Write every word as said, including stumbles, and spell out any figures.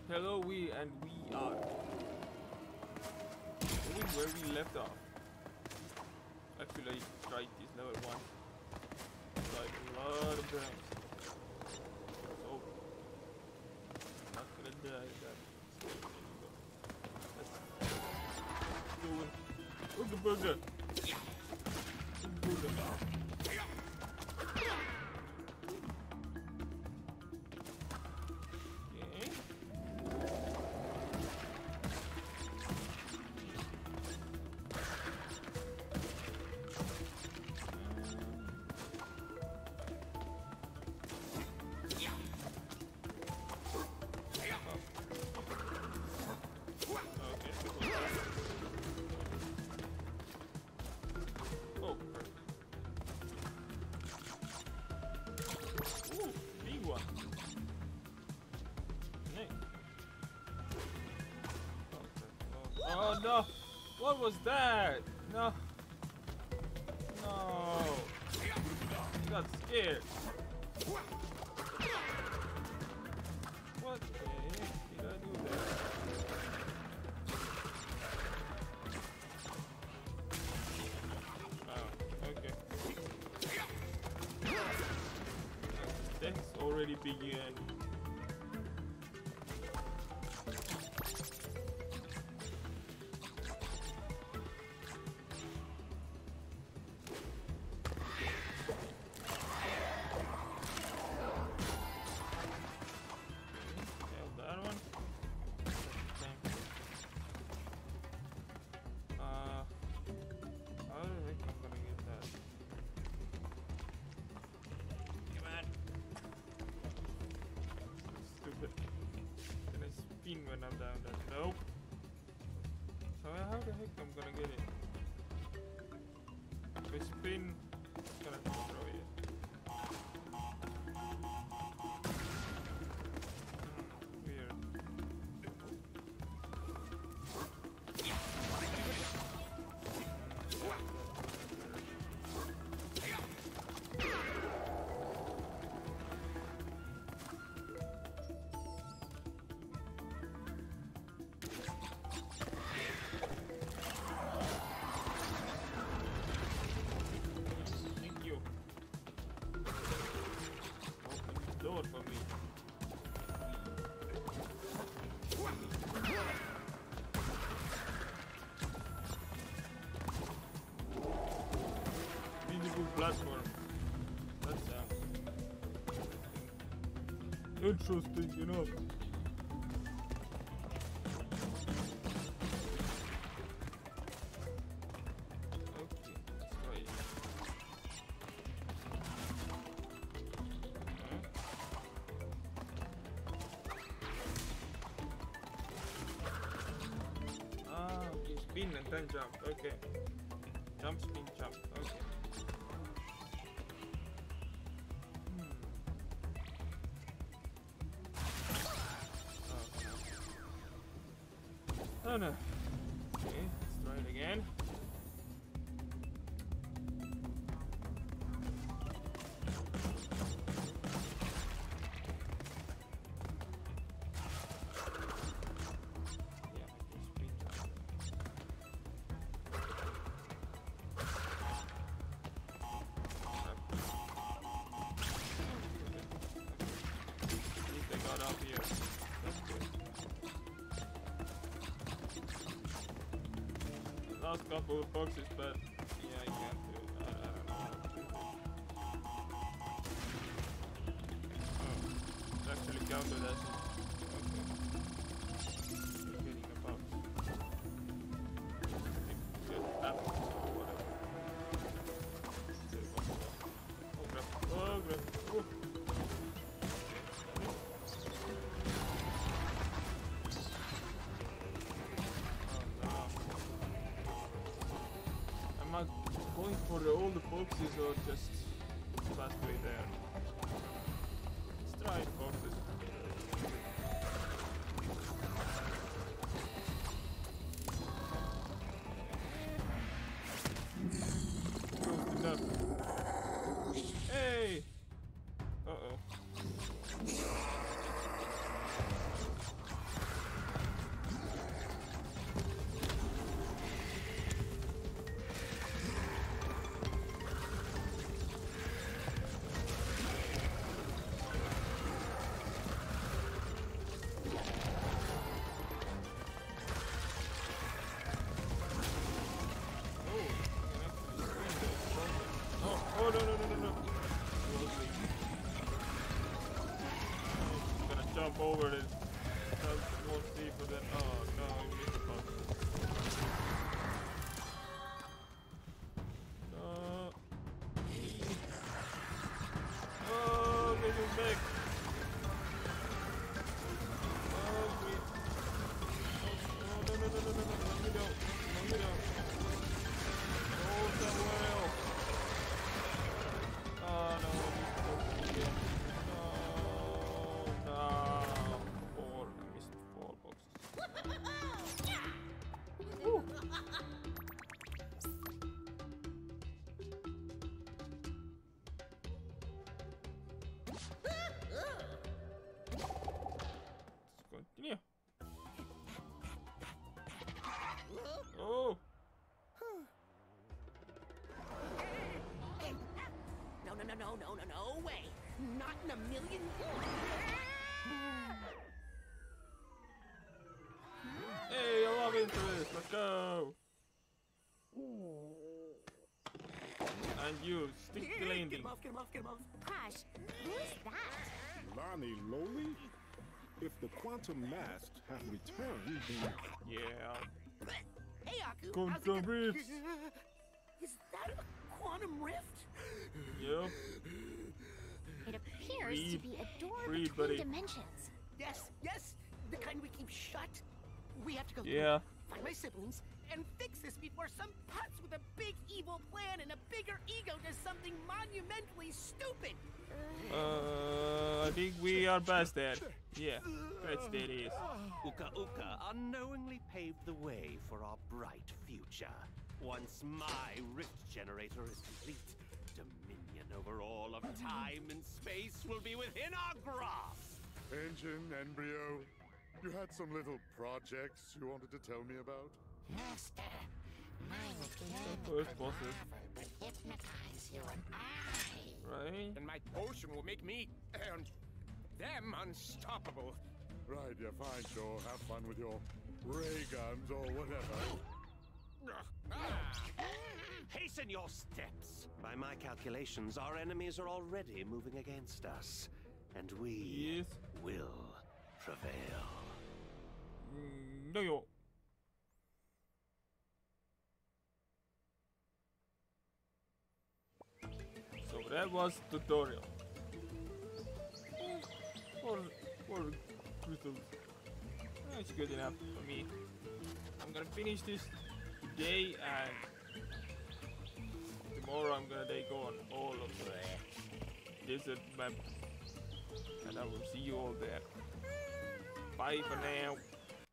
Hello, we and we are moving where we left off. Actually, I tried this level one. Like a lot of times. So I'm not gonna die that anymore. Let's do it. Ooga booga. Ooga booga. Oh no! What was that? No! No! I got scared. What the heck did I do there? Oh, okay. That's already begun. When I'm down there. Nope. So how the heck I'm gonna get it? If I spin, it's gonna throw it. Hmm, weird. Door for me. Beautiful platform. That sounds interesting, you know. Spin and then jump, okay. Jump, spin, jump, okay. Hmm. Oh, oh no. Okay, let's try it again. Last couple of boxes, but yeah, I can't do it. I, I don't know how to do it. Oh, it's actually counted as it. Okay. Getting a box. Get apples or whatever. Oh, grab. Oh, grab. Oh. Am I going for the older boxes or just fast way there? Let's try the boxes. Close enough. Hey! Uh oh. already. That's more deeper than. Oh no, I missed the box. No. Oh, this is back. Oh, wait. Oh, no, no, no, no, no, no, no, let me down. Let me down. Oh, somewhere else. Oh, no, this box again. No, no. Four. I missed four boxes. Woo. Let's continue. Oh! No, no, no, no, no, no, no way! Not in a million. Hey, I love interest. Let's go. And you stick the Get landing. him off, get him off, get him off. Crash, who is that? Lani Loli? If the quantum masks have returned, then... Yeah. Hey, Aku. Quantum how's it go- rifts. Is that a quantum rift? Yep. It appears Breathe. to be a door Breathe, between buddy. dimensions. Yes, yes. The kind we keep shut. We have to go Yeah. find my siblings and fix this before some putz with a big evil plan and a bigger ego does something monumentally stupid. Uh, I think we are past that. Yeah, that's that is. Uka Uka unknowingly paved the way for our bright future. Once my rift generator is complete, dominion over all of time and space will be within our grasp. Engine, embryo, you had some little projects you wanted to tell me about? Master, my First bosses, would hypnotize you and I. right? And my potion will make me and them unstoppable. Right, yeah, fine, sure. Have fun with your ray guns or whatever. Ah! Hasten your steps. By my calculations, our enemies are already moving against us, and we Yes. will prevail. Mm, no, yo. So that was tutorial. For for crystals. That's good enough for me. I'm gonna finish this today, and tomorrow I'm gonna take on all of the desert map, and I will see you all there. Bye for now.